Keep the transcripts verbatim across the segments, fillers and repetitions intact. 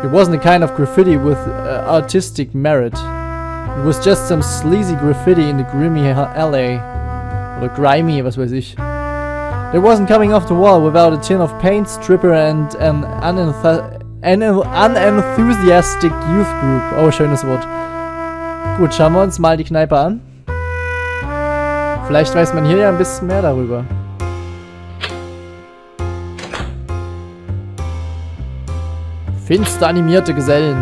It wasn't a kind of graffiti with uh, artistic merit. It was just some sleazy graffiti in the grimy alley. Oder grimy, was weiß ich. It wasn't coming off the wall without a tin of paint, stripper and an unenthu an unenthusiastic youth group. Oh, schönes Wort. Gut, schauen wir uns mal die Kneipe an. Vielleicht weiß man hier ja ein bisschen mehr darüber. Finster animierte Gesellen.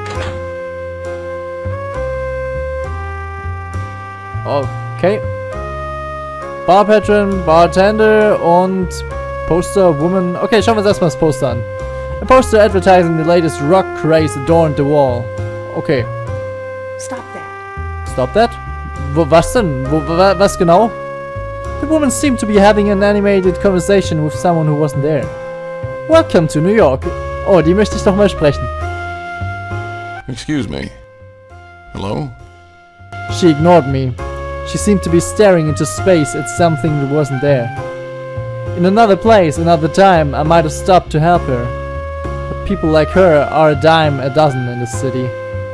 Okay. Barpatron, Bartender und Poster Woman. Okay, schauen wir uns erstmal das Poster an. A poster advertising the latest rock craze adorned the wall. Okay. Stop that. Stop that? Wo, was denn? Wo, wa, was genau? The woman seemed to be having an animated conversation with someone who wasn't there. Welcome to New York. Oh, die möchte ich doch mal sprechen. Excuse me. Hello? She ignored me. She seemed to be staring into space at something that wasn't there. In another place, another time, I might have stopped to help her. But people like her are a dime a dozen in this city.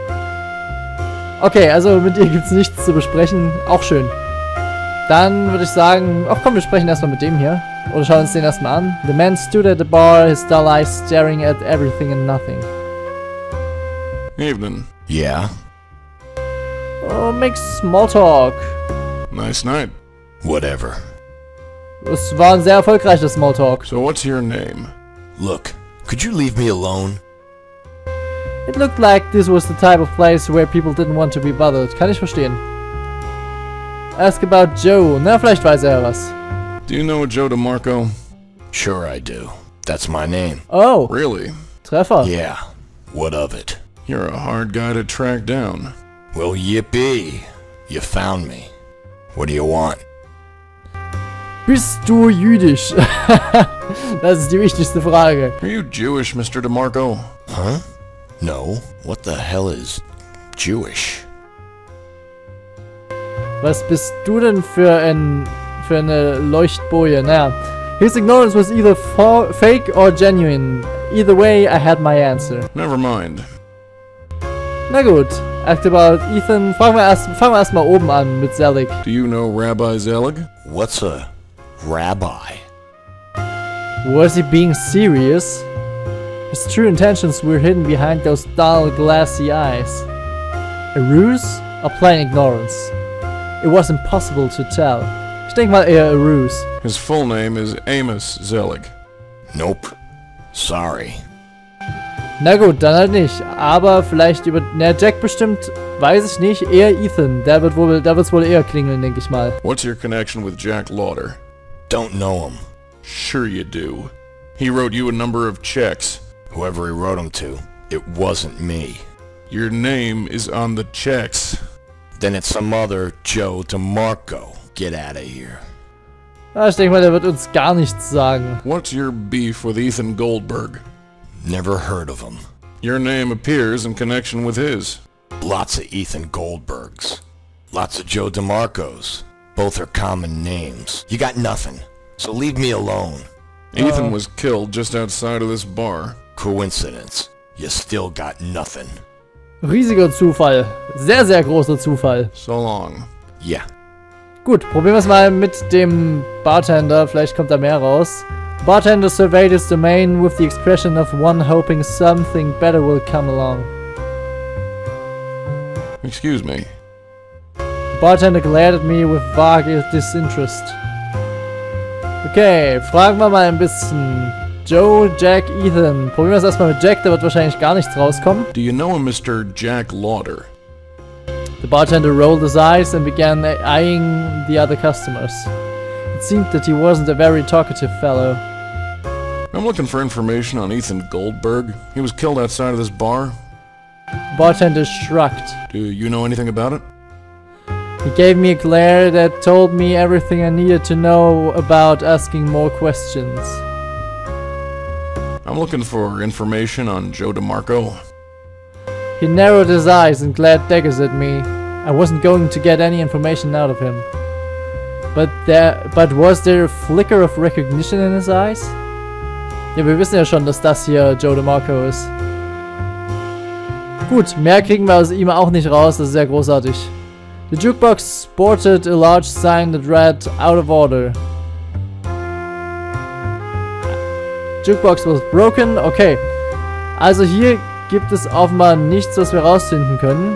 Okay, also mit ihr gibt's nichts zu besprechen. Auch schön. Dann würde ich sagen, ach komm, wir sprechen erstmal mit dem hier. Oder schauen uns den erstmal an. The man stood at the bar, his dull eyes staring at everything and nothing. Evening. Yeah? Oh, make small talk. Nice night. Whatever. Es war ein sehr erfolgreiches Smalltalk. So what's your name? Look, could you leave me alone? It looked like this was the type of place where people didn't want to be bothered. Kann ich verstehen. Ask about Joe. Na, vielleicht weiß er was. Do you know a Joe DeMarco? Sure I do. That's my name. Oh. Really? Treffer. Yeah. What of it? You're a hard guy to track down. Well, yippee. You found me. What do you want? Bist du jüdisch? Das ist die wichtigste Frage. Are you Jewish, Mister DeMarco? Huh? No. What the hell is Jewish? Was bist du denn für ein für eine Leuchtboje? Naja. His ignorance was either fake or genuine. Either way, I had my answer. Never mind. Na gut. Act about Ethan. Fangen wir erst, fangen wir erst mal oben an mit Zelig. Do you know Rabbi Zelig? What's a rabbi? Was he being serious? His true intentions were hidden behind those dull, glassy eyes. A ruse or plain ignorance? It was impossible to tell. Ich denke mal eher a ruse. His full name is Amos Zelig. Nope. Sorry. Na gut, dann halt nicht. Aber vielleicht über... Na, Jack bestimmt, weiß ich nicht. Eher Ethan. Der wird wohl, der wird's wohl eher klingeln, denke ich mal. What's your connection with Jack Lauder? Don't know him. Sure you do. He wrote you a number of checks. Whoever he wrote them to, it wasn't me. Your name is on the checks. Then it's some other Joe DeMarco. Get out of here. Ja, ich denke mal, der wird uns gar nichts sagen. What's your beef with Ethan Goldberg? Never heard of him. Your name appears in connection with his. Lots of Ethan Goldbergs. Lots of Joe DeMarcos. Both are common names. You got nothing. So leave me alone. Ethan Uh. was killed just outside of this bar. Coincidence. You still got nothing. Riesiger Zufall. Sehr, sehr großer Zufall. So long. Yeah. Gut, probieren wir es mal mit dem Bartender. Vielleicht kommt da mehr raus. Bartender surveyed his domain with the expression of one hoping something better will come along. Excuse me. The bartender glared at me with vague disinterest. Okay, fragen wir mal ein bisschen. Joe, Jack, Ethan. Probieren wir es erstmal mit Jack, da wird wahrscheinlich gar nichts rauskommen. Do you know a Mister Jack Lauder? The bartender rolled his eyes and began eyeing the other customers. It seemed that he wasn't a very talkative fellow. I'm looking for information on Ethan Goldberg. He was killed outside of this bar. The bartender shrugged. Do you know anything about it? He gave me a glare that told me everything I needed to know about asking more questions. I'm looking for information on Joe DeMarco. He narrowed his eyes and glared daggers at me. I wasn't going to get any information out of him. But there, but was there a flicker of recognition in his eyes? Ja, wir wissen ja schon, dass das hier Joe DeMarco ist. Gut, mehr kriegen wir aus ihm auch nicht raus, das ist sehr großartig. The jukebox sported a large sign that read out of order. Jukebox was broken, okay. Also hier gibt es offenbar nichts, was wir rausfinden können.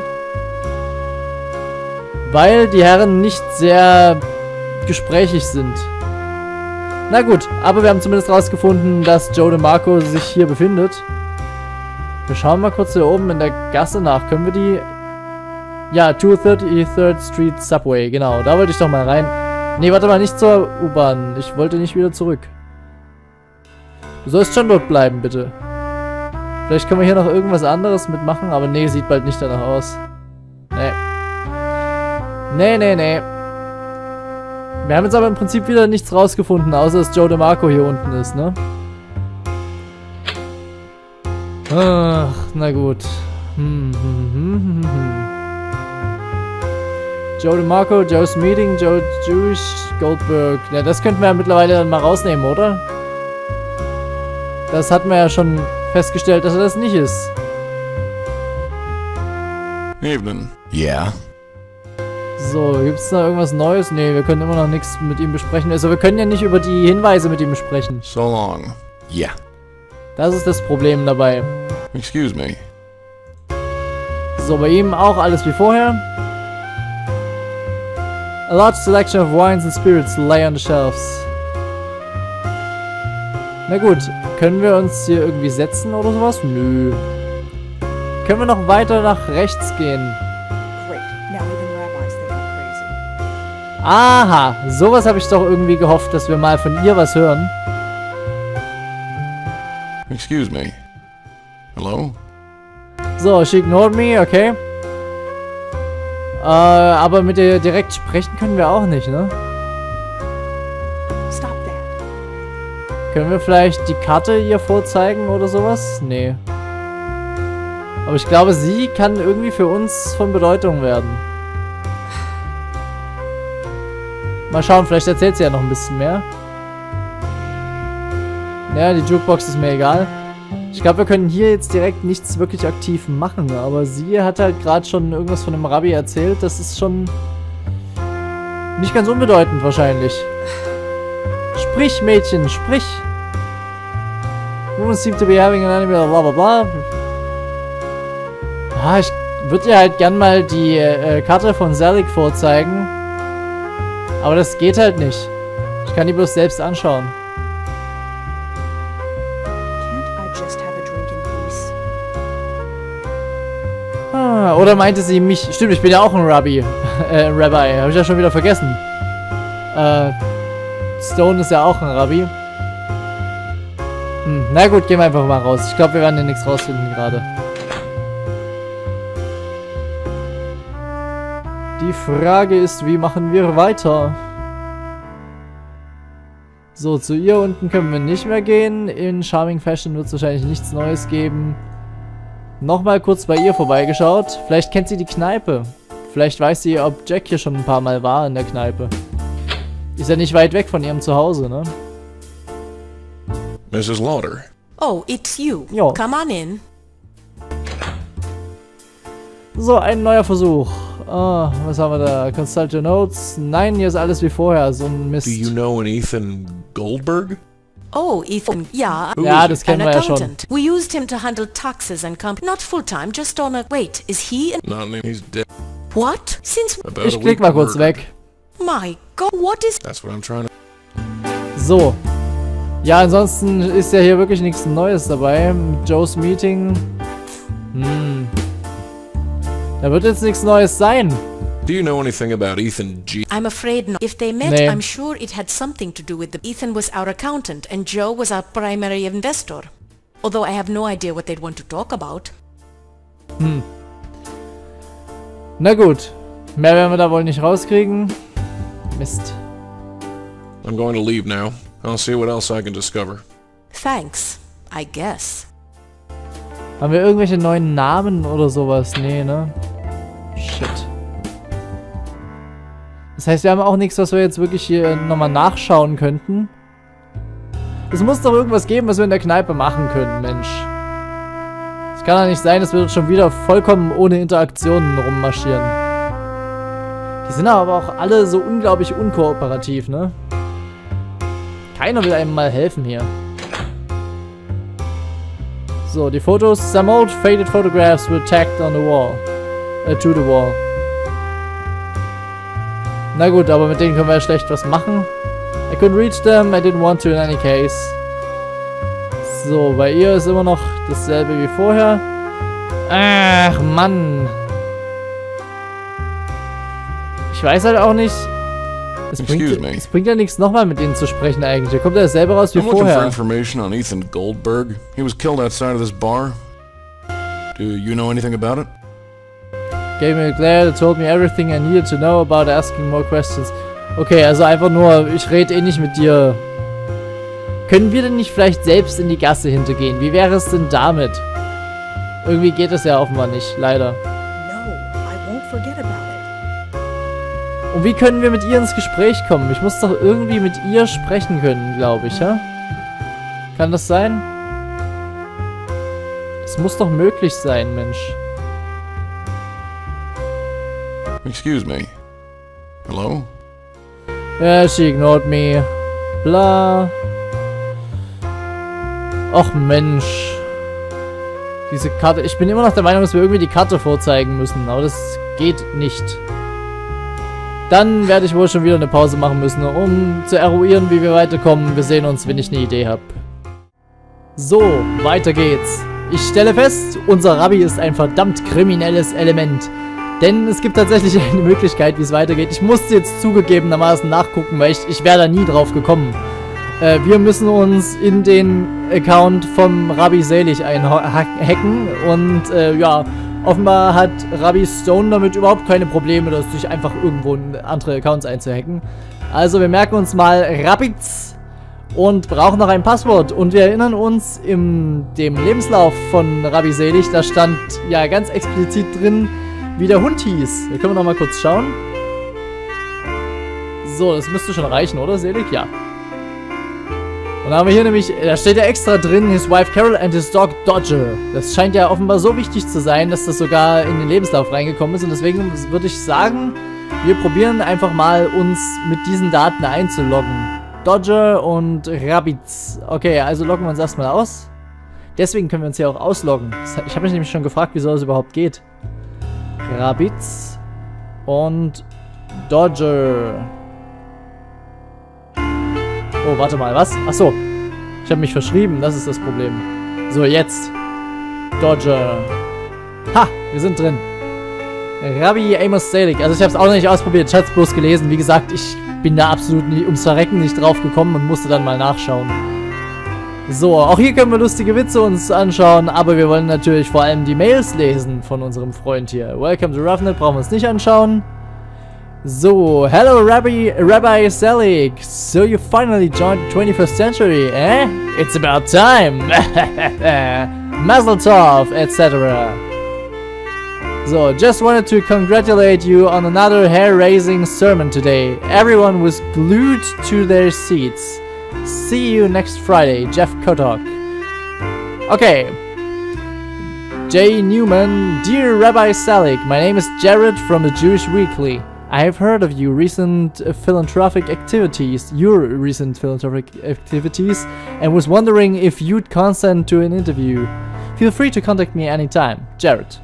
Weil die Herren nicht sehr gesprächig sind. Na gut, aber wir haben zumindest rausgefunden, dass Joe DeMarco sich hier befindet. Wir schauen mal kurz hier oben in der Gasse nach. Können wir die... Ja, zweihundertthirty-third Street Subway, genau. Da wollte ich doch mal rein. Nee, warte mal, nicht zur U-Bahn. Ich wollte nicht wieder zurück. Du sollst schon dort bleiben, bitte. Vielleicht können wir hier noch irgendwas anderes mitmachen, aber nee, sieht bald nicht danach aus. Nee. Nee, nee, nee. Wir haben jetzt aber im Prinzip wieder nichts rausgefunden, außer dass Joe DeMarco hier unten ist, ne? Ach, na gut. Hm, hm, hm, hm, hm. Joe DeMarco, Joe's Meeting, Joe Jewish, Goldberg. Ja, das könnten wir ja mittlerweile dann mal rausnehmen, oder? Das hatten wir ja schon festgestellt, dass er das nicht ist. Evening. Yeah? So, gibt es da irgendwas Neues? Ne, wir können immer noch nichts mit ihm besprechen. Also wir können ja nicht über die Hinweise mit ihm sprechen. So long. Yeah. Das ist das Problem dabei. Excuse me. So, bei ihm auch alles wie vorher. A large selection of wines and spirits lay on the shelves. Na gut, können wir uns hier irgendwie setzen oder sowas? Nö. Können wir noch weiter nach rechts gehen? Great. Now even rabbis think I'm crazy. Aha, sowas habe ich doch irgendwie gehofft, dass wir mal von ihr was hören. Excuse me. Hello? So, she ignored me, okay. Äh, aber mit ihr direkt sprechen können wir auch nicht, ne? Stop that. Können wir vielleicht die Karte ihr vorzeigen oder sowas? Nee. Aber ich glaube, sie kann irgendwie für uns von Bedeutung werden. Mal schauen, vielleicht erzählt sie ja noch ein bisschen mehr. Ja, die Jukebox ist mir egal. Ich glaube, wir können hier jetzt direkt nichts wirklich aktiv machen. Aber sie hat halt gerade schon irgendwas von dem Rabbi erzählt. Das ist schon nicht ganz unbedeutend wahrscheinlich. Sprich, Mädchen, sprich. Women seem to be having an animal, bla bla bla. Ah, ich würde ihr halt gern mal die äh, Karte von Zelig vorzeigen. Aber das geht halt nicht. Ich kann die bloß selbst anschauen. Ah, oder meinte sie mich? Stimmt, ich bin ja auch ein Rabbi. äh, Rabbi, habe ich ja schon wieder vergessen. Äh, Stone ist ja auch ein Rabbi. Hm, na gut, gehen wir einfach mal raus. Ich glaube, wir werden hier nichts rausfinden gerade. Die Frage ist, wie machen wir weiter? So, zu ihr unten können wir nicht mehr gehen. In Charming Fashion wird es wahrscheinlich nichts Neues geben. Nochmal kurz bei ihr vorbeigeschaut. Vielleicht kennt sie die Kneipe. Vielleicht weiß sie, ob Jack hier schon ein paar Mal war in der Kneipe. Ist ja nicht weit weg von ihrem Zuhause, ne? Missus Lauder. Oh, it's you. Ja. Come on in. So, ein neuer Versuch. Ah, was haben wir da? Consult your notes. Nein, hier ist alles wie vorher. So ein Mist. Do you know an Ethan Goldberg? Oh, Ethan. Yeah. Who Ja, is das it? kennen An wir ja schon. accountant. We used him to handle taxes and comp. Not full time, just on a. Wait, is he? An Not me. He's dead. what? Since About Ich a klick week mal kurz murdered. weg. my God, what is? That's what I'm trying to... So. Ja, ansonsten ist ja hier wirklich nichts Neues dabei. Joe's Meeting. Hm. Da wird jetzt nichts Neues sein. Do you know anything about Ethan G? I'm afraid not. If they met, Nee. I'm sure it had something to do with the. Ethan was our accountant and Joe was our primary investor. Although I have no idea what they'd want to talk about. Hm. Na gut. Mehr werden wir da wohl nicht rauskriegen. Mist. I'm going to leave now. I'll see what else I can discover. Thanks, I guess. Haben wir irgendwelche neuen Namen oder sowas? Nee, ne? Shit. Das heißt, wir haben auch nichts, was wir jetzt wirklich hier nochmal nachschauen könnten. Es muss doch irgendwas geben, was wir in der Kneipe machen können, Mensch. Es kann ja nicht sein, dass wir schon wieder vollkommen ohne Interaktionen rummarschieren. Die sind aber auch alle so unglaublich unkooperativ, ne? Keiner will einem mal helfen hier. So, die Fotos. Some old faded photographs were tacked on the wall. Äh, to the wall. Na gut, aber mit denen können wir ja schlecht was machen. I couldn't reach them, I didn't want to in any case. So, bei ihr ist immer noch dasselbe wie vorher. Ach, Mann. Ich weiß halt auch nicht. Es bringt, es bringt ja nichts, nochmal mit denen zu sprechen eigentlich. Da kommt ja dasselbe raus wie I'm looking for vorher. information on Ethan Goldberg. He was killed outside of this bar. Do you know anything about it? Gave me a glare that told me everything I needed to know about asking more questions. Okay, also einfach nur, ich rede eh nicht mit dir. Können wir denn nicht vielleicht selbst in die Gasse hintergehen? Wie wäre es denn damit? Irgendwie geht es ja offenbar nicht, leider. No, I won't forget about it. Und wie können wir mit ihr ins Gespräch kommen? Ich muss doch irgendwie mit ihr sprechen können, glaube ich, ja? Kann das sein? Das muss doch möglich sein, Mensch. Excuse me. Hello? Yeah, she ignored me. Bla. Och Mensch. Diese Karte. Ich bin immer noch der Meinung, dass wir irgendwie die Karte vorzeigen müssen. Aber das geht nicht. Dann werde ich wohl schon wieder eine Pause machen müssen, um zu eruieren, wie wir weiterkommen. Wir sehen uns, wenn ich eine Idee habe. So, weiter geht's. Ich stelle fest, unser Rabbi ist ein verdammt kriminelles Element. Denn es gibt tatsächlich eine Möglichkeit, wie es weitergeht. Ich musste jetzt zugegebenermaßen nachgucken, weil ich, ich wäre da nie drauf gekommen. Äh, wir müssen uns in den Account vom Rabbi Selig einhacken. Und äh, ja, offenbar hat Rabbi Stone damit überhaupt keine Probleme, das sich einfach irgendwo in andere Accounts einzuhacken. Also wir merken uns mal Rabbits und brauchen noch ein Passwort. Und wir erinnern uns, in dem Lebenslauf von Rabbi Selig, da stand ja ganz explizit drin, wie der Hund hieß. Da können wir noch mal kurz schauen. So, das müsste schon reichen, oder, Selig? Ja. Und dann haben wir hier nämlich, da steht ja extra drin, his wife Carol and his dog Dodger. Das scheint ja offenbar so wichtig zu sein, dass das sogar in den Lebenslauf reingekommen ist. Und deswegen würde ich sagen, wir probieren einfach mal, uns mit diesen Daten einzuloggen. Dodger und Rabbits. Okay, also loggen wir uns erstmal aus. Deswegen können wir uns hier auch ausloggen. Ich habe mich nämlich schon gefragt, wieso das überhaupt geht. Rabbits und Dodger. Oh, warte mal, was? Achso, ich habe mich verschrieben, das ist das Problem. So, jetzt. Dodger. Ha, wir sind drin. Rabbi Amos Selig. Also ich habe es auch noch nicht ausprobiert, ich habe es bloß gelesen. Wie gesagt, ich bin da absolut nie, ums Verrecken nicht drauf gekommen und musste dann mal nachschauen. So, auch hier können wir lustige Witze uns anschauen, aber wir wollen natürlich vor allem die Mails lesen von unserem Freund hier. Welcome to Roughnet, brauchen wir uns nicht anschauen. So, hello Rabbi, Rabbi Selig. So you finally joined the twenty-first century, eh? It's about time. Mazel tov, et cetera. So, just wanted to congratulate you on another hair-raising sermon today. Everyone was glued to their seats. See you next Friday, Jeff Kotok. Okay. J. Newman, dear Rabbi Selig, my name is Jared from the Jewish Weekly. I have heard of you recent uh, philanthropic activities, your recent philanthropic activities, and was wondering if you'd consent to an interview. Feel free to contact me anytime. Jared.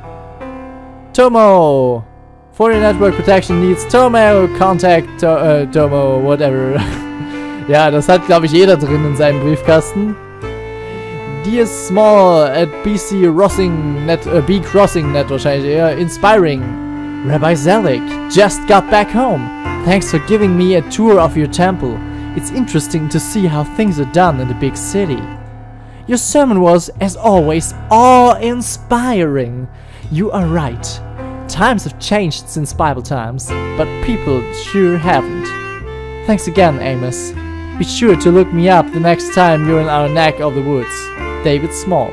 Tomo! For your network protection needs Tomo, contact to uh, Tomo, whatever. Ja, das hat, glaube ich, jeder drin in seinem Briefkasten. Dear Small at B C Rossing Net, uh, B Crossing Net wahrscheinlich eher. Inspiring. Rabbi Selig, just got back home. Thanks for giving me a tour of your temple. It's interesting to see how things are done in the big city. Your sermon was, as always, awe-inspiring. You are right. Times have changed since Bible times, but people sure haven't. Thanks again, Amos. Be sure to look me up the next time you're in our neck of the woods. David Small.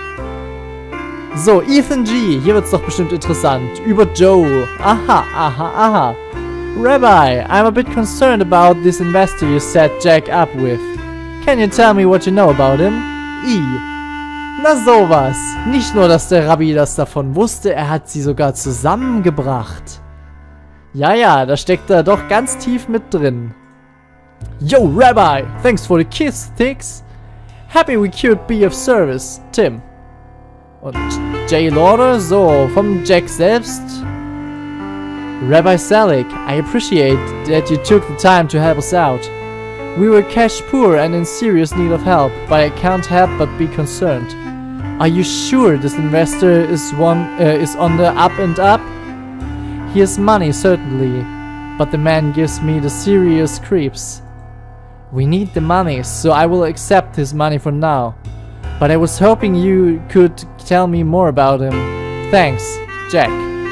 So, Ethan G. Hier wird's doch bestimmt interessant. Über Joe. Aha, aha, aha. Rabbi, I'm a bit concerned about this investor you set Jack up with. Can you tell me what you know about him? E. Na sowas. Nicht nur, dass der Rabbi das davon wusste, er hat sie sogar zusammengebracht. Ja, ja, da steckt er doch ganz tief mit drin. Yo, Rabbi! Thanks for the kiss, Tix. Happy we could be of service, Tim. Und Jay Lauder, so, vom Jack selbst. Rabbi Salik, I appreciate that you took the time to help us out. We were cash poor and in serious need of help, but I can't help but be concerned. Are you sure this investor is one uh, is on the up and up? He has money, certainly, but the man gives me the serious creeps. We need the money, so I will accept his money for now. But I was hoping you could tell me more about him. Thanks, Jack.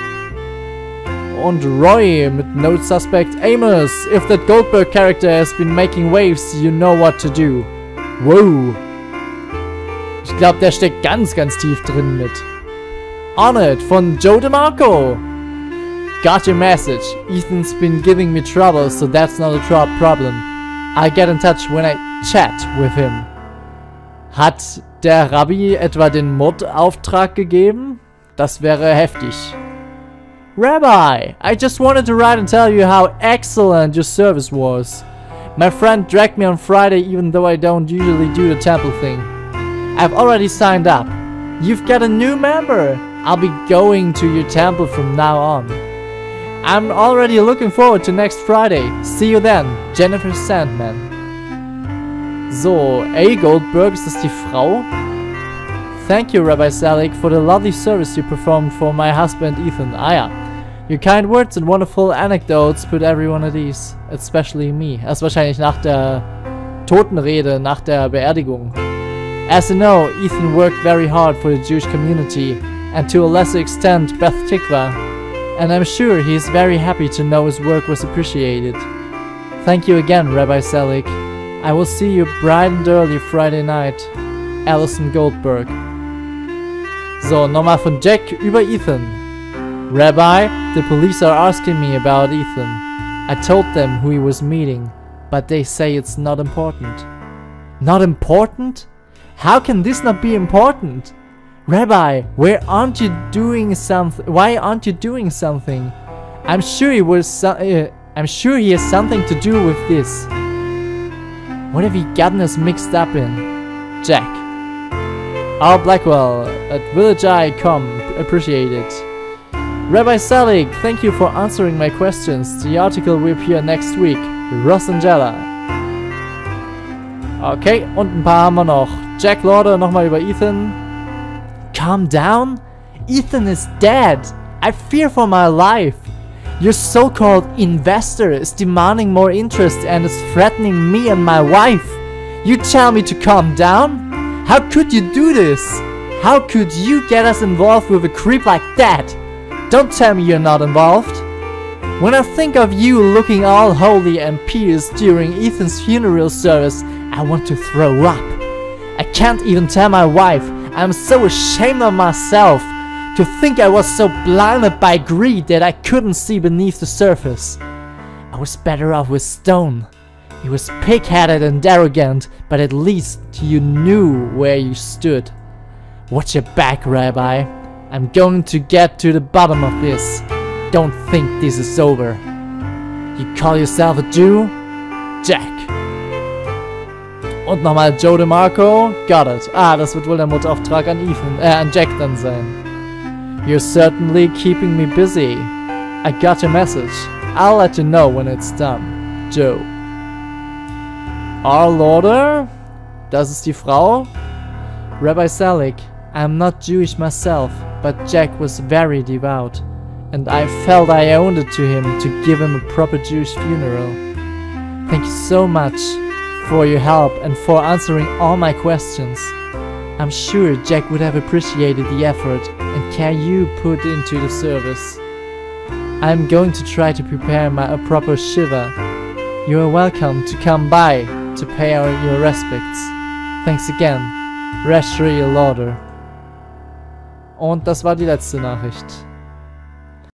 Und Roy mit Note Suspect Amos. If that Goldberg character has been making waves, you know what to do. Whoa. Ich glaube, der steckt ganz, ganz tief drin mit. On it von Joe DeMarco. Got your message. Ethan's been giving me trouble, so that's not a tro problem. I'll get in touch when I chat with him. Hat der Rabbi etwa den Mordauftrag gegeben? Das wäre heftig. Rabbi, I just wanted to write and tell you how excellent your service was. My friend dragged me on Friday even though I don't usually do the temple thing. I've already signed up. You've got a new member. I'll be going to your temple from now on. I'm already looking forward to next Friday. See you then, Jennifer Sandman. So, A. Goldberg, ist das die Frau? Thank you, Rabbi Salik, for the lovely service you performed for my husband Ethan. Ah ja. Your kind words and wonderful anecdotes put everyone at ease, especially me. Das ist wahrscheinlich nach der Totenrede, nach der Beerdigung. As you know, Ethan worked very hard for the Jewish community, and to a lesser extent Beth Tikva, and I'm sure he is very happy to know his work was appreciated. Thank you again, Rabbi Salik. I will see you bright and early Friday night. Alison Goldberg. So, nochmal von Jack über Ethan. Rabbi, the police are asking me about Ethan. I told them who he was meeting, but they say it's not important. Not important? How can this not be important? Rabbi, where aren't you doing something? Why aren't you doing something? I'm sure he was. So uh, I'm sure he has something to do with this. What have you gotten us mixed up in, Jack? R. Blackwell at Village Eye dot com. Appreciate it. Rabbi Salik, thank you for answering my questions. The article will appear next week. Rosangela. Okay, und ein paar haben wir noch. Jack Lauder nochmal über Ethan. Calm down? Ethan is dead. I fear for my life. Your so-called investor is demanding more interest and is threatening me and my wife. You tell me to calm down? How could you do this? How could you get us involved with a creep like that? Don't tell me you're not involved. When I think of you looking all holy and pious during Ethan's funeral service, I want to throw up. I can't even tell my wife. I'm so ashamed of myself to think I was so blinded by greed that I couldn't see beneath the surface. I was better off with Stone. He was pig-headed and arrogant, but at least you knew where you stood. Watch your back, Rabbi. I'm going to get to the bottom of this. Don't think this is over. You call yourself a Jew? Jack. Und nochmal Joe DeMarco. Got it. Ah, das wird wohl der Mordauftrag an Ethan, äh, an Jack dann sein. You're certainly keeping me busy. I got your message. I'll let you know when it's done. Joe. R. Lauder? Das ist die Frau? Rabbi Salik, I'm not Jewish myself, but Jack was very devout, and I felt I owed it to him to give him a proper Jewish funeral. Thank you so much for your help and for answering all my questions. I'm sure Jack would have appreciated the effort and care you put into the service. I'm going to try to prepare my a proper shiva. You are welcome to come by to pay our, your respects. Thanks again, Rashri Lauder. Und das war die letzte Nachricht.